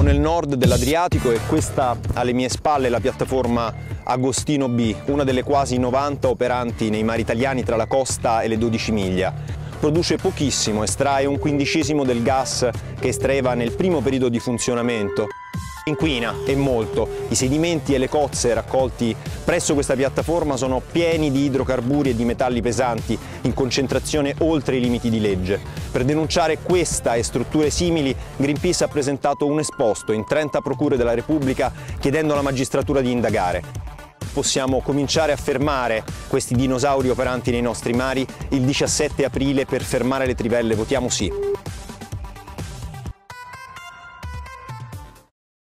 nel nord dell'Adriatico e questa alle mie spalle è la piattaforma Agostino B, una delle quasi 90 operanti nei mari italiani tra la costa e le 12 miglia. Produce pochissimo, estrae un quindicesimo del gas che estraeva nel primo periodo di funzionamento. Inquina e molto. I sedimenti e le cozze raccolti presso questa piattaforma sono pieni di idrocarburi e di metalli pesanti in concentrazione oltre i limiti di legge. Per denunciare questa e strutture simili, Greenpeace ha presentato un esposto in 30 procure della Repubblica chiedendo alla magistratura di indagare. Possiamo cominciare a fermare questi dinosauri operanti nei nostri mari. Il 17 aprile per fermare le trivelle votiamo sì.